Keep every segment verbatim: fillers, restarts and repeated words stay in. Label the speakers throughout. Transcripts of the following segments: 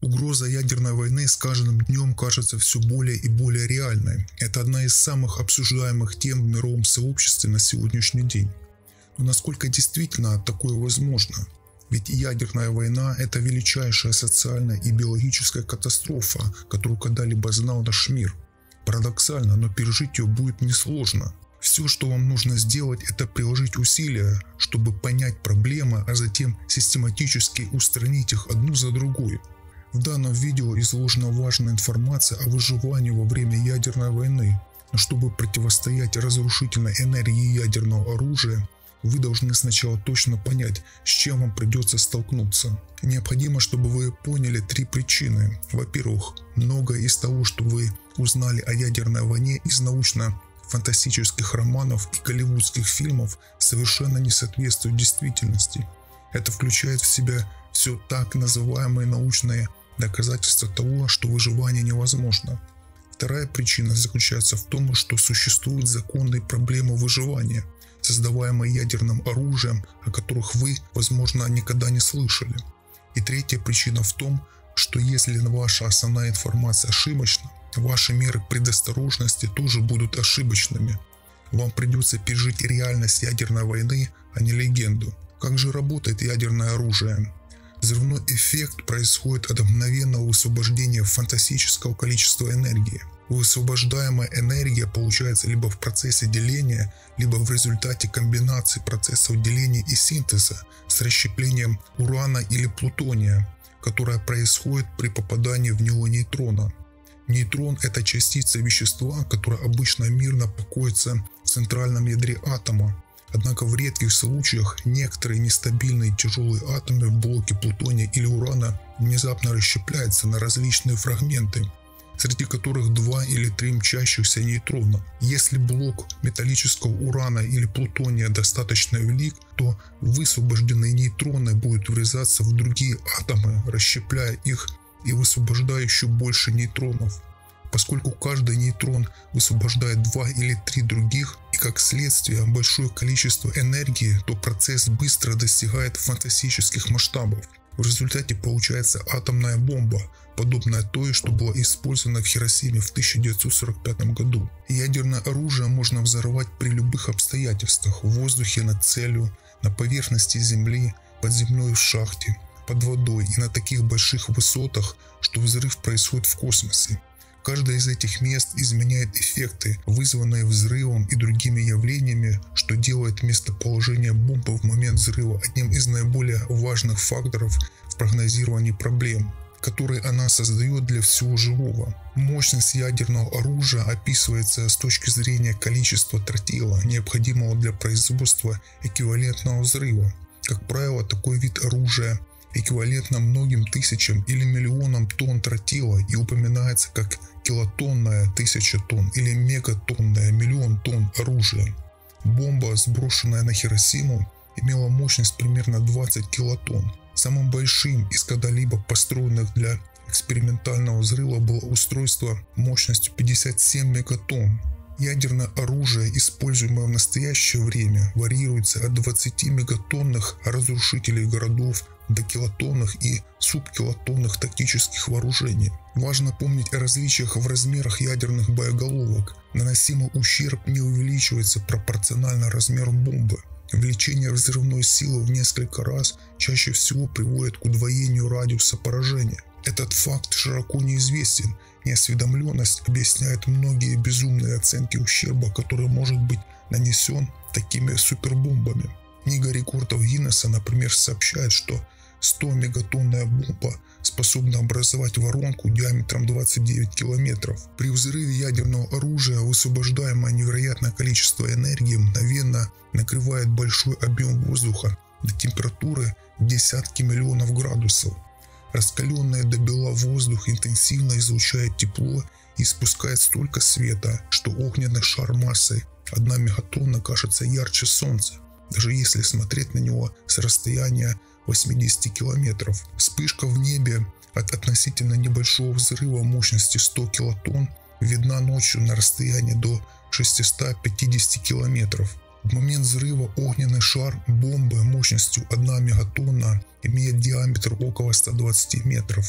Speaker 1: Угроза ядерной войны с каждым днем кажется все более и более реальной. Это одна из самых обсуждаемых тем в мировом сообществе на сегодняшний день. Но насколько действительно такое возможно? Ведь ядерная война – это величайшая социальная и биологическая катастрофа, которую когда-либо знал наш мир. Парадоксально, но пережить ее будет несложно. Все, что вам нужно сделать, это приложить усилия, чтобы понять проблемы, а затем систематически устранить их одну за другой. В данном видео изложена важная информация о выживании во время ядерной войны. Но чтобы противостоять разрушительной энергии ядерного оружия, вы должны сначала точно понять, с чем вам придется столкнуться. Необходимо, чтобы вы поняли три причины. Во-первых, многое из того, что вы узнали о ядерной войне из научно-фантастических романов и голливудских фильмов, совершенно не соответствует действительности. Это включает в себя все так называемые научные доказательства того, что выживание невозможно. Вторая причина заключается в том, что существуют законные проблемы выживания, создаваемые ядерным оружием, о которых вы, возможно, никогда не слышали. И третья причина в том, что если ваша основная информация ошибочна, ваши меры предосторожности тоже будут ошибочными. Вам придется пережить реальность ядерной войны, а не легенду. Как же работает ядерное оружие? Взрывной эффект происходит от мгновенного высвобождения фантастического количества энергии. Высвобождаемая энергия получается либо в процессе деления, либо в результате комбинации процессов деления и синтеза с расщеплением урана или плутония, которая происходит при попадании в него нейтрона. Нейтрон – это частица вещества, которая обычно мирно покоится в центральном ядре атома. Однако в редких случаях некоторые нестабильные тяжелые атомы в блоке плутония или урана внезапно расщепляются на различные фрагменты, среди которых два или три мчащихся нейтрона. Если блок металлического урана или плутония достаточно велик, то высвобожденные нейтроны будут врезаться в другие атомы, расщепляя их и высвобождая еще больше нейтронов. Поскольку каждый нейтрон высвобождает два или три других, и как следствие большое количество энергии, то процесс быстро достигает фантастических масштабов. В результате получается атомная бомба, подобная той, что была использована в Хиросиме в тысяча девятьсот сорок пятом году. Ядерное оружие можно взорвать при любых обстоятельствах: в воздухе над целью, на поверхности Земли, под землей в шахте, под водой и на таких больших высотах, что взрыв происходит в космосе. Каждое из этих мест изменяет эффекты, вызванные взрывом и другими явлениями, что делает местоположение бомбы в момент взрыва одним из наиболее важных факторов в прогнозировании проблем, которые она создает для всего живого. Мощность ядерного оружия описывается с точки зрения количества тротила, необходимого для производства эквивалентного взрыва. Как правило, такой вид оружия эквивалентно многим тысячам или миллионам тонн тротила и упоминается как килотонная тысяча тонн или мегатонная миллион тонн оружия. Бомба, сброшенная на Хиросиму, имела мощность примерно двадцать килотонн. Самым большим из когда-либо построенных для экспериментального взрыва было устройство мощностью пятьдесят семь мегатонн. Ядерное оружие, используемое в настоящее время, варьируется от двадцати мегатонных разрушителей городов до килотонных и субкилотонных тактических вооружений. Важно помнить о различиях в размерах ядерных боеголовок. Наносимый ущерб не увеличивается пропорционально размеру бомбы. Увеличение взрывной силы в несколько раз чаще всего приводит к удвоению радиуса поражения. Этот факт широко неизвестен. Неосведомленность объясняет многие безумные оценки ущерба, который может быть нанесен такими супербомбами. Книга рекордов Гиннесса, например, сообщает, что сто мегатонная бомба способна образовать воронку диаметром двадцать девять километров. При взрыве ядерного оружия высвобождаемое невероятное количество энергии мгновенно накрывает большой объем воздуха до температуры в десятки миллионов градусов. Раскаленный до бела воздух интенсивно излучает тепло и испускает столько света, что огненный шар массой одна мегатонна кажется ярче солнца, даже если смотреть на него с расстояния восьмидесяти километров. Вспышка в небе от относительно небольшого взрыва мощности сто килотонн видна ночью на расстоянии до шестисот пятидесяти километров. В момент взрыва огненный шар бомбы мощностью одна мегатонна имеет диаметр около ста двадцати метров.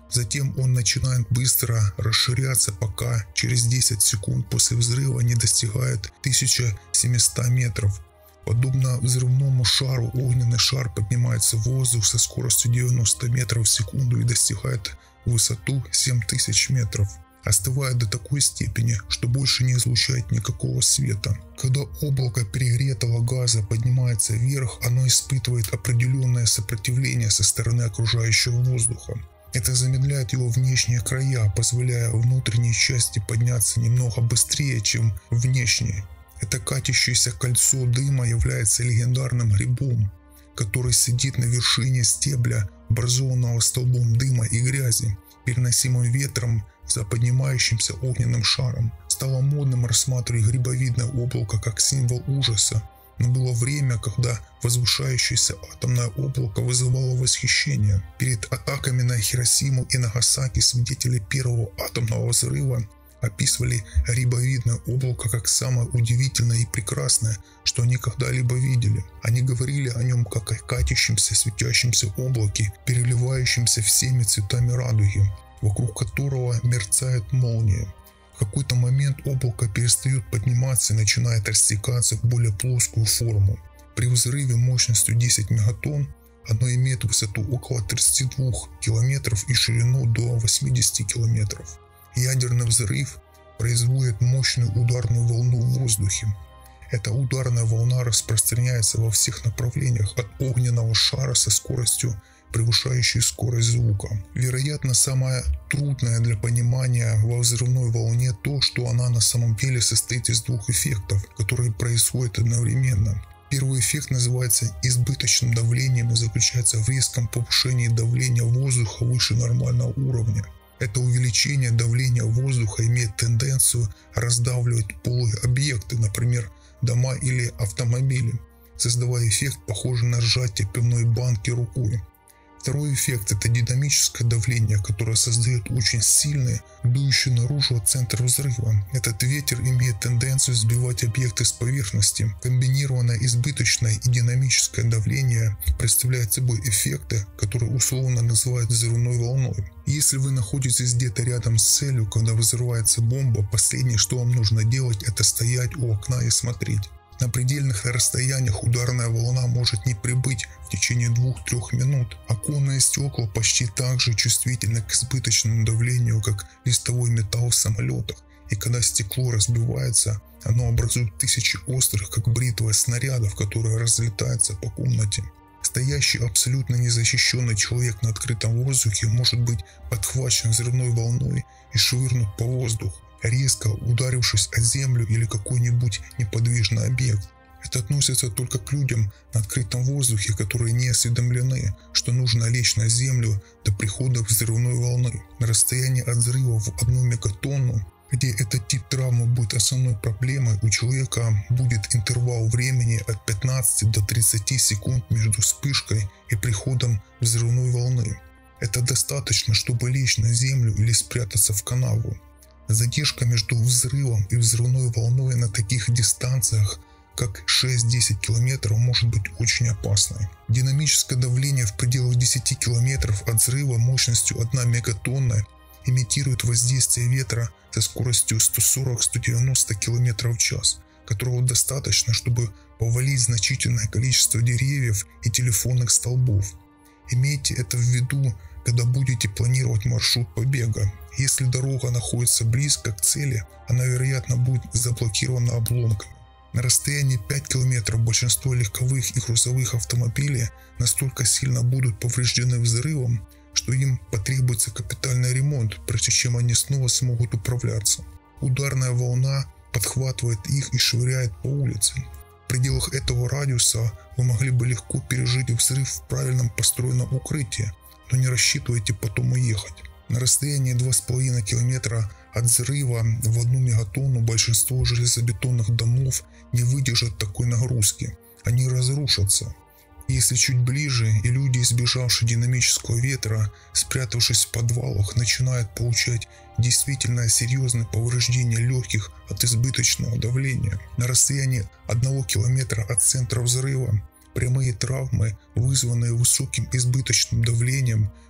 Speaker 1: Затем он начинает быстро расширяться, пока через десять секунд после взрыва не достигает тысячи семисот метров. Подобно взрывному шару, огненный шар поднимается в воздух со скоростью девяносто метров в секунду и достигает высоту семь тысяч метров, остывая до такой степени, что больше не излучает никакого света. Когда облако перегретого газа поднимается вверх, оно испытывает определенное сопротивление со стороны окружающего воздуха. Это замедляет его внешние края, позволяя внутренней части подняться немного быстрее, чем внешней. Это катящееся кольцо дыма является легендарным грибом, который сидит на вершине стебля, образованного столбом дыма и грязи, переносимым ветром за поднимающимся огненным шаром. Стало модным рассматривать грибовидное облако как символ ужаса, но было время, когда возвышающееся атомное облако вызывало восхищение. Перед атаками на Хиросиму и Нагасаки свидетели первого атомного взрыва описывали грибовидное облако как самое удивительное и прекрасное, что они когда-либо видели. Они говорили о нем как о катящемся светящемся облаке, переливающемся всеми цветами радуги, вокруг которого мерцает молния. В какой-то момент облако перестает подниматься и начинает растекаться в более плоскую форму. При взрыве мощностью десять мегатонн оно имеет высоту около тридцати двух километров и ширину до восьмидесяти километров. Ядерный взрыв производит мощную ударную волну в воздухе. Эта ударная волна распространяется во всех направлениях от огненного шара со скоростью, превышающей скорость звука. Вероятно, самое трудное для понимания во взрывной волне то, что она на самом деле состоит из двух эффектов, которые происходят одновременно. Первый эффект называется избыточным давлением и заключается в резком повышении давления воздуха выше нормального уровня. Это увеличение давления воздуха имеет тенденцию раздавливать полые объекты, например, дома или автомобили, создавая эффект, похожий на сжатие пивной банки рукой. Второй эффект – это динамическое давление, которое создает очень сильный, дующий наружу центр взрыва. Этот ветер имеет тенденцию сбивать объекты с поверхности. Комбинированное избыточное и динамическое давление представляет собой эффекты, которые условно называют взрывной волной. Если вы находитесь где-то рядом с целью, когда взрывается бомба, последнее, что вам нужно делать, это стоять у окна и смотреть. На предельных расстояниях ударная волна может не прибыть в течение двух-трёх минут. Оконные стекла почти так же чувствительны к избыточному давлению, как листовой металл в самолетах. И когда стекло разбивается, оно образует тысячи острых, как бритва, снарядов, которые разлетаются по комнате. Стоящий абсолютно незащищенный человек на открытом воздухе может быть подхвачен взрывной волной и швырнут по воздуху, резко ударившись о землю или какой-нибудь неподвижный объект. Это относится только к людям на открытом воздухе, которые не осведомлены, что нужно лечь на землю до прихода взрывной волны. На расстоянии от взрыва в одну мегатонну, где этот тип травмы будет основной проблемой, у человека будет интервал времени от пятнадцати до тридцати секунд между вспышкой и приходом взрывной волны. Это достаточно, чтобы лечь на землю или спрятаться в канаву. Задержка между взрывом и взрывной волной на таких дистанциях, как шесть-десять километров, может быть очень опасной. Динамическое давление в пределах десяти километров от взрыва мощностью одна мегатонна имитирует воздействие ветра со скоростью сто сорок - сто девяносто километров в час, которого достаточно, чтобы повалить значительное количество деревьев и телефонных столбов. Имейте это в виду, когда будете планировать маршрут побега. Если дорога находится близко к цели, она, вероятно, будет заблокирована обломками. На расстоянии пяти километров большинство легковых и грузовых автомобилей настолько сильно будут повреждены взрывом, что им потребуется капитальный ремонт, прежде чем они снова смогут управляться. Ударная волна подхватывает их и швыряет по улице. В пределах этого радиуса вы могли бы легко пережить взрыв в правильном построенном укрытии, но не рассчитывайте потом уехать. На расстоянии два с половиной километра от взрыва в одну мегатонну большинство железобетонных домов не выдержат такой нагрузки. Они разрушатся. Если чуть ближе, и люди, избежавшие динамического ветра, спрятавшись в подвалах, начинают получать действительно серьезные повреждения легких от избыточного давления. На расстоянии одного километра от центра взрыва прямые травмы, вызванные высоким избыточным давлением,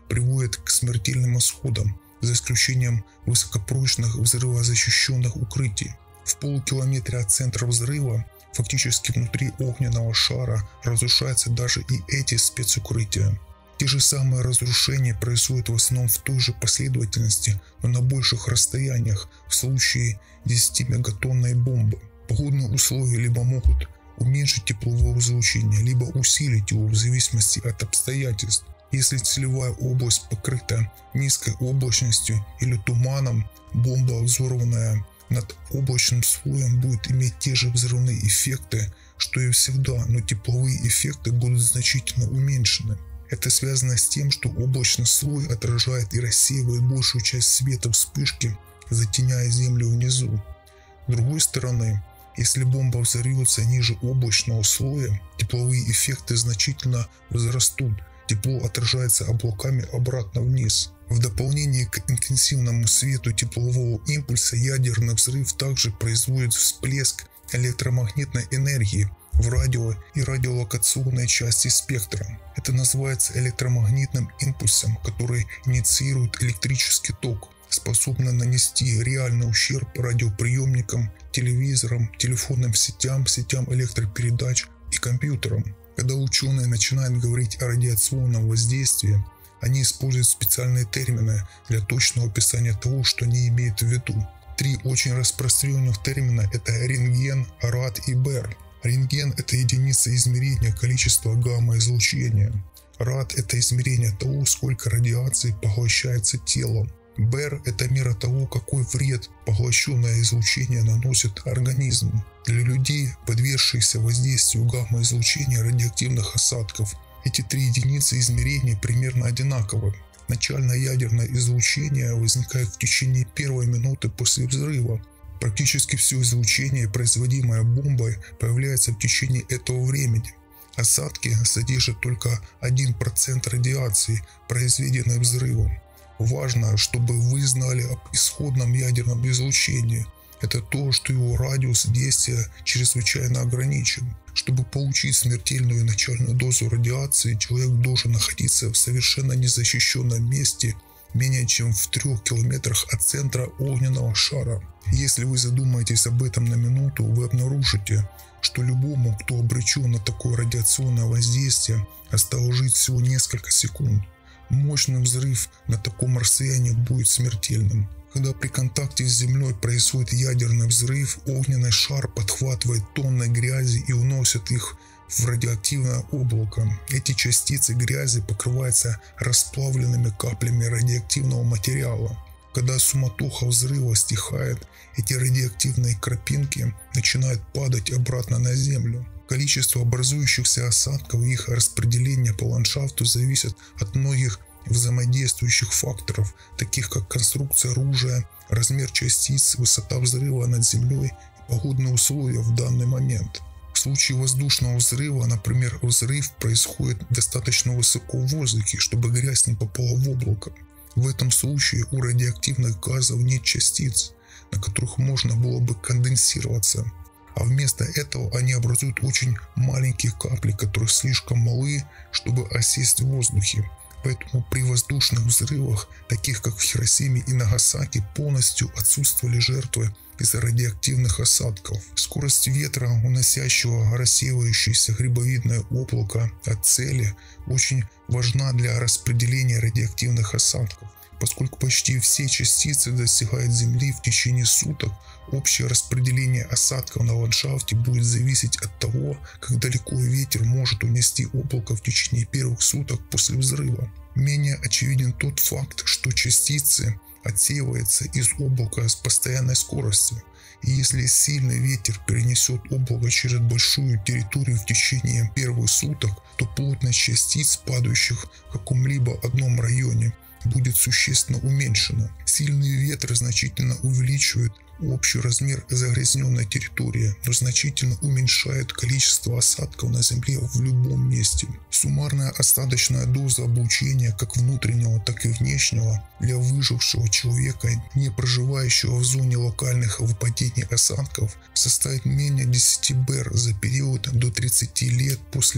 Speaker 1: приводит к смертельным исходам, за исключением высокопрочных взрывозащищенных укрытий. В полукилометре от центра взрыва, фактически внутри огненного шара, разрушаются даже и эти спецукрытия. Те же самые разрушения происходят в основном в той же последовательности, но на больших расстояниях в случае десятимегатонной бомбы. Погодные условия либо могут уменьшить тепловое излучение, либо усилить его в зависимости от обстоятельств. Если целевая область покрыта низкой облачностью или туманом, бомба, взорванная над облачным слоем, будет иметь те же взрывные эффекты, что и всегда, но тепловые эффекты будут значительно уменьшены. Это связано с тем, что облачный слой отражает и рассеивает большую часть света вспышки, затеняя Землю внизу. С другой стороны, если бомба взорвется ниже облачного слоя, тепловые эффекты значительно возрастут, тепло отражается облаками обратно вниз. В дополнение к интенсивному свету теплового импульса ядерный взрыв также производит всплеск электромагнитной энергии в радио и радиолокационной части спектра. Это называется электромагнитным импульсом, который инициирует электрический ток, способный нанести реальный ущерб радиоприемникам, телевизорам, телефонным сетям, сетям электропередач и компьютерам. Когда ученые начинают говорить о радиационном воздействии, они используют специальные термины для точного описания того, что они имеют в виду. Три очень распространенных термина – это рентген, рад и бер. Рентген – это единица измерения количества гамма-излучения. Рад – это измерение того, сколько радиации поглощается телом. бер – это мера того, какой вред поглощенное излучение наносит организму. Для людей, подвергшихся воздействию гамма-излучения радиоактивных осадков, эти три единицы измерения примерно одинаковы. Начальное ядерное излучение возникает в течение первой минуты после взрыва. Практически все излучение, производимое бомбой, появляется в течение этого времени. Осадки содержат только один процент радиации, произведенной взрывом. Важно, чтобы вы знали об исходном ядерном излучении. Это то, что его радиус действия чрезвычайно ограничен. Чтобы получить смертельную начальную дозу радиации, человек должен находиться в совершенно незащищенном месте, менее чем в трех километрах от центра огненного шара. Если вы задумаетесь об этом на минуту, вы обнаружите, что любому, кто обречен на такое радиационное воздействие, осталось жить всего несколько секунд. Мощный взрыв на таком расстоянии будет смертельным. Когда при контакте с Землей происходит ядерный взрыв, огненный шар подхватывает тонны грязи и уносит их в радиоактивное облако. Эти частицы грязи покрываются расплавленными каплями радиоактивного материала. Когда суматоха взрыва стихает, эти радиоактивные крапинки начинают падать обратно на Землю. Количество образующихся осадков и их распределение по ландшафту зависит от многих взаимодействующих факторов, таких как конструкция оружия, размер частиц, высота взрыва над землей и погодные условия в данный момент. В случае воздушного взрыва, например, взрыв происходит достаточно высоко в воздухе, чтобы грязь не попала в облако. В этом случае у радиоактивных газов нет частиц, на которых можно было бы конденсироваться. А вместо этого они образуют очень маленькие капли, которые слишком малы, чтобы осесть в воздухе. Поэтому при воздушных взрывах, таких как в Хиросиме и Нагасаки, полностью отсутствовали жертвы из-за радиоактивных осадков. Скорость ветра, уносящего рассеивающееся грибовидное облако от цели, очень важна для распределения радиоактивных осадков. Поскольку почти все частицы достигают Земли в течение суток, общее распределение осадков на ландшафте будет зависеть от того, как далеко ветер может унести облако в течение первых суток после взрыва. Менее очевиден тот факт, что частицы отсеиваются из облака с постоянной скоростью. И если сильный ветер перенесет облако через большую территорию в течение первых суток, то плотность частиц, падающих в каком-либо одном районе, будет существенно уменьшена. Сильные ветры значительно увеличивают общий размер загрязненной территории, но значительно уменьшают количество осадков на Земле в любом месте. Суммарная остаточная доза облучения как внутреннего, так и внешнего для выжившего человека, не проживающего в зоне локальных выпадений осадков, составит менее десяти бер за период до тридцати лет после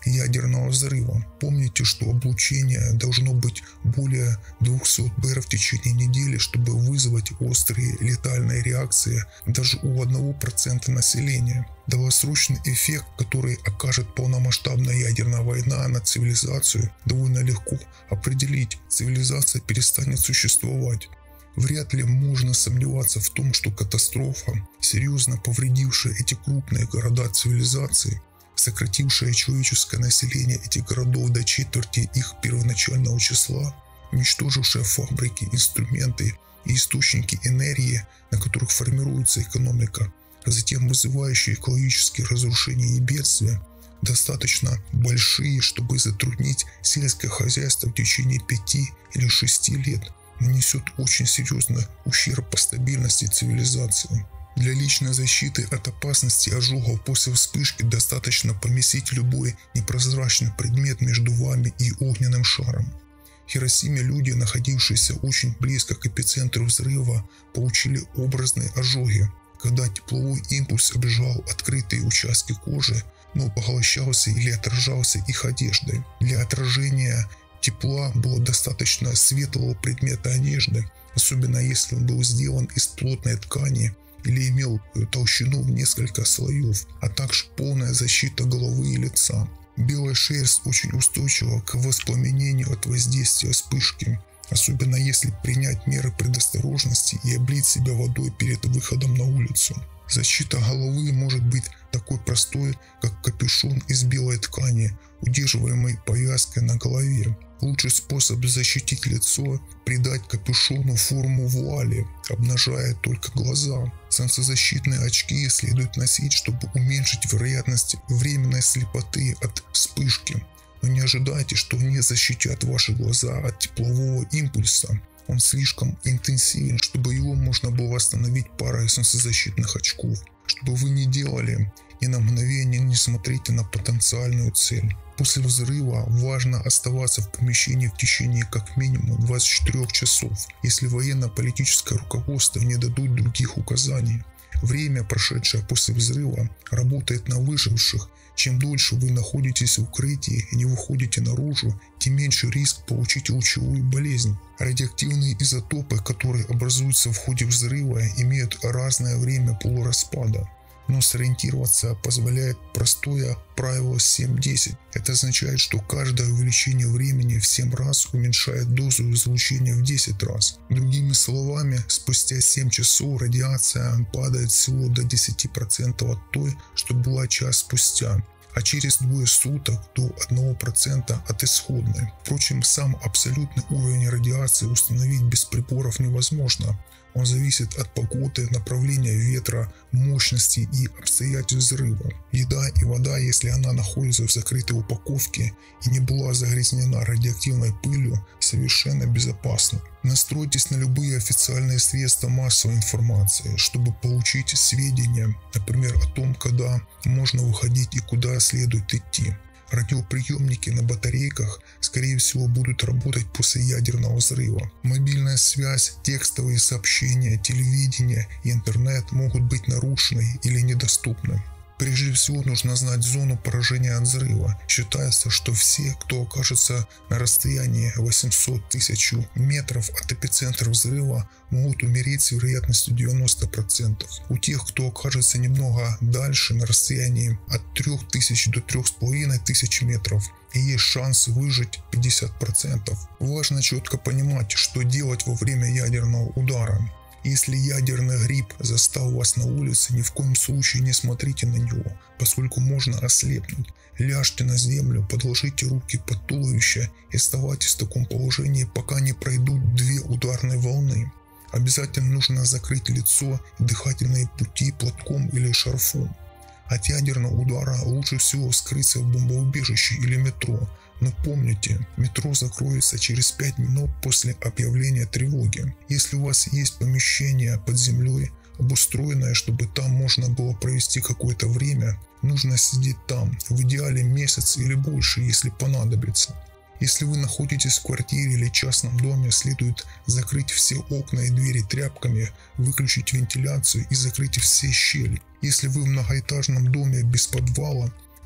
Speaker 1: ядерного взрыва. Помните, что облучение должно быть более двухсот бэр в течение недели, чтобы вызвать острые летальные реакции даже у одного процента населения. Долгосрочный эффект, который окажет полномасштабная ядерная война на цивилизацию, довольно легко определить. Цивилизация перестанет существовать. Вряд ли можно сомневаться в том, что катастрофа, серьезно повредившая эти крупные города цивилизации, сократившая человеческое население этих городов до четверти их первоначального числа, уничтожившая фабрики, инструменты и источники энергии, на которых формируется экономика, а затем вызывающие экологические разрушения и бедствия, достаточно большие, чтобы затруднить сельское хозяйство в течение пяти или шести лет, нанесет очень серьезный ущерб по стабильности цивилизации. Для личной защиты от опасности ожогов после вспышки достаточно поместить любой непрозрачный предмет между вами и огненным шаром. В Хиросиме люди, находившиеся очень близко к эпицентру взрыва, получили образные ожоги, когда тепловой импульс обжигал открытые участки кожи, но поглощался или отражался их одеждой. Для отражения тепла было достаточно светлого предмета одежды, особенно если он был сделан из плотной ткани или имел толщину в несколько слоев, а также полная защита головы и лица. Белая шерсть очень устойчива к воспламенению от воздействия вспышки, особенно если принять меры предосторожности и облить себя водой перед выходом на улицу. Защита головы может быть такой простой, как капюшон из белой ткани, удерживаемый повязкой на голове. Лучший способ защитить лицо – придать капюшону форму вуали, обнажая только глаза. Солнцезащитные очки следует носить, чтобы уменьшить вероятность временной слепоты от вспышки. Но не ожидайте, что они защитят ваши глаза от теплового импульса. Он слишком интенсивен, чтобы его можно было остановить парой солнцезащитных очков. Что бы вы ни делали, ни на мгновение не смотрите на потенциальную цель. После взрыва важно оставаться в помещении в течение как минимум двадцати четырёх часов, если военно-политическое руководство не дадут других указаний. Время, прошедшее после взрыва, работает на выживших. Чем дольше вы находитесь в укрытии и не выходите наружу, тем меньше риск получить лучевую болезнь. Радиоактивные изотопы, которые образуются в ходе взрыва, имеют разное время полураспада. Но сориентироваться позволяет простое правило семь десять. Это означает, что каждое увеличение времени в семь раз уменьшает дозу излучения в десять раз. Другими словами, спустя семь часов радиация падает всего до десяти процентов от той, что была час спустя, а через двое суток до одного процента от исходной. Впрочем, сам абсолютный уровень радиации установить без приборов невозможно. Он зависит от погоды, направления ветра, мощности и обстоятельств взрыва. Еда и вода, если она находится в закрытой упаковке и не была загрязнена радиоактивной пылью, совершенно безопасны. Настройтесь на любые официальные средства массовой информации, чтобы получить сведения, например, о том, когда можно выходить и куда следует идти. Радиоприемники на батарейках, скорее всего, будут работать после ядерного взрыва. Мобильная связь, текстовые сообщения, телевидение и интернет могут быть нарушены или недоступны. Прежде всего нужно знать зону поражения от взрыва. Считается, что все, кто окажется на расстоянии восемьсот тысяч метров от эпицентра взрыва, могут умереть с вероятностью девяносто процентов. У тех, кто окажется немного дальше, на расстоянии от трёх тысяч до трёх с половиной тысяч метров, и есть шанс выжить пятьдесят процентов. Важно четко понимать, что делать во время ядерного удара. Если ядерный гриб застал вас на улице, ни в коем случае не смотрите на него, поскольку можно ослепнуть. Ляжьте на землю, подложите руки под туловище и оставайтесь в таком положении, пока не пройдут две ударные волны. Обязательно нужно закрыть лицо и дыхательные пути платком или шарфом. От ядерного удара лучше всего скрыться в бомбоубежище или метро. Но помните, метро закроется через пять минут после объявления тревоги. Если у вас есть помещение под землей, обустроенное, чтобы там можно было провести какое-то время, нужно сидеть там, в идеале месяц или больше, если понадобится. Если вы находитесь в квартире или частном доме, следует закрыть все окна и двери тряпками, выключить вентиляцию и закрыть все щели. Если вы в многоэтажном доме без подвала,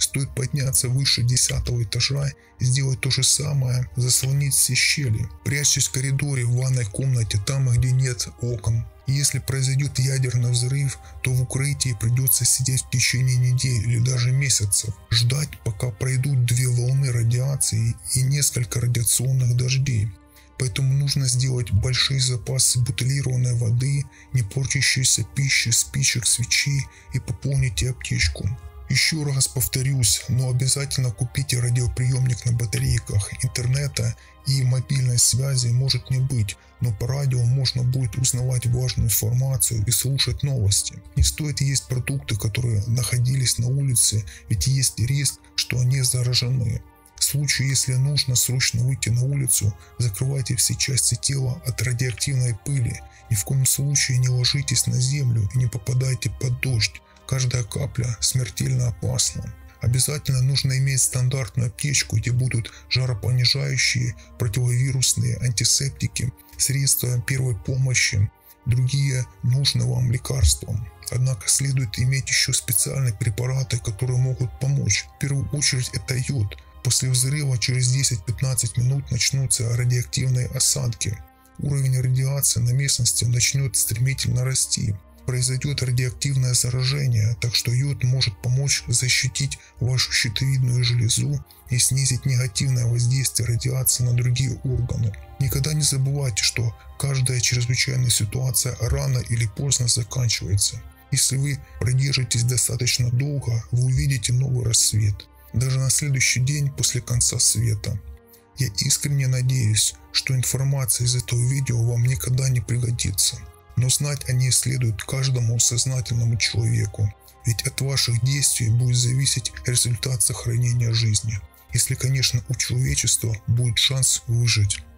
Speaker 1: Стоит подняться выше десятого этажа и сделать то же самое, заслонить все щели. Прячьтесь в коридоре, в ванной комнате, там, где нет окон. И если произойдет ядерный взрыв, то в укрытии придется сидеть в течение недель или даже месяцев. Ждать, пока пройдут две волны радиации и несколько радиационных дождей. Поэтому нужно сделать большие запасы бутилированной воды, не портящейся пищи, спичек, свечей и пополните аптечку. Еще раз повторюсь, но обязательно купите радиоприемник на батарейках. Интернета и мобильной связи может не быть, но по радио можно будет узнавать важную информацию и слушать новости. Не стоит есть продукты, которые находились на улице, ведь есть риск, что они заражены. В случае, если нужно срочно выйти на улицу, закрывайте все части тела от радиоактивной пыли. Ни в коем случае не ложитесь на землю и не попадайте под дождь. Каждая капля смертельно опасна. Обязательно нужно иметь стандартную аптечку, где будут жаропонижающие, противовирусные, антисептики, средства первой помощи, другие нужные вам лекарства. Однако следует иметь еще специальные препараты, которые могут помочь. В первую очередь это йод. После взрыва через десять-пятнадцать минут начнутся радиоактивные осадки. Уровень радиации на местности начнет стремительно расти. Произойдет радиоактивное заражение, так что йод может помочь защитить вашу щитовидную железу и снизить негативное воздействие радиации на другие органы. Никогда не забывайте, что каждая чрезвычайная ситуация рано или поздно заканчивается. Если вы продержитесь достаточно долго, вы увидите новый рассвет. Даже на следующий день после конца света. Я искренне надеюсь, что информация из этого видео вам никогда не пригодится. Но знать о ней следует каждому сознательному человеку, ведь от ваших действий будет зависеть результат сохранения жизни, если, конечно, у человечества будет шанс выжить.